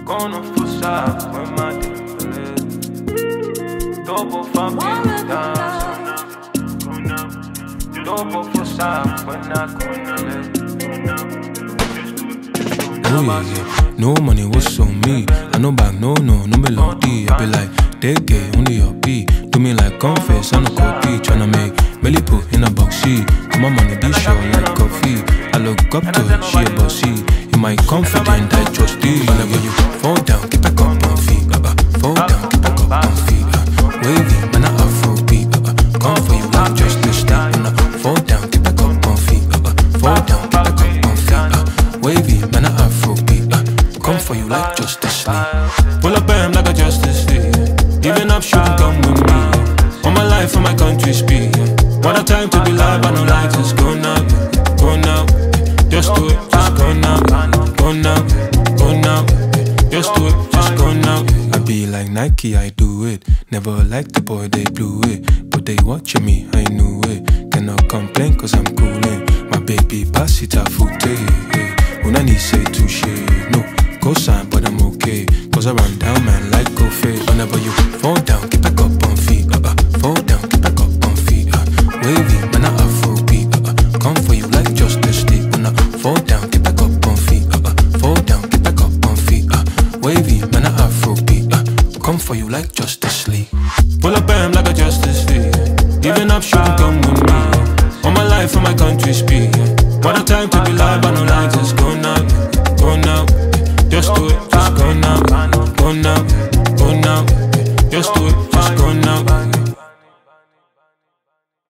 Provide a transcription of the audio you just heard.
gonna forçar, foi mate, tô por família, tô por forçar, foi na cona. Oh yeah, no money, what's on me? I know back, no melody. I be like, they get only your beat. Do me like confess, I no copy. Tryna make belly put in a boxy. Come on, money, be sure like coffee. I look up to her, she a bossy. In my confident, I trust you. Whenever you fall down, get back up on feet. Fall down, get back up on feet. Wavy, man, I Afrobeat. Come for you like justice day. Fall down, get back up on feet. Fall down, get back up on feet. Wavy, man, I Afrobeat. Come for you like justice day. Pull up bam like a justice day. Giving up, shouldn't come with me. On my life, on my country speak. What a time to be live, I don't like this. Go now, go now. Just do it, just go now. Go now, go now. Just do it, just go now. I be like Nike, I do it. Never liked the boy, they blew it. But they watching me, I knew it. Cannot complain cause I'm coolin'. My baby pass it a footy. When I need say touche, no cosign, but I'm okay. Cause I run down, man, like go fade. Whenever you fall down, get back up on feet. Fall down, get back up on feet. Wavy, man, I Afrobeat. Come for you like justice day. When I fall down, get back up on feet. Fall down, get back up on feet. Wavy, man, I Afrobeat. Come for you like justice league. Pull up bam like a justice league. Giving up, shouldn't come with me. On my life, on my country speak. What a time to be live.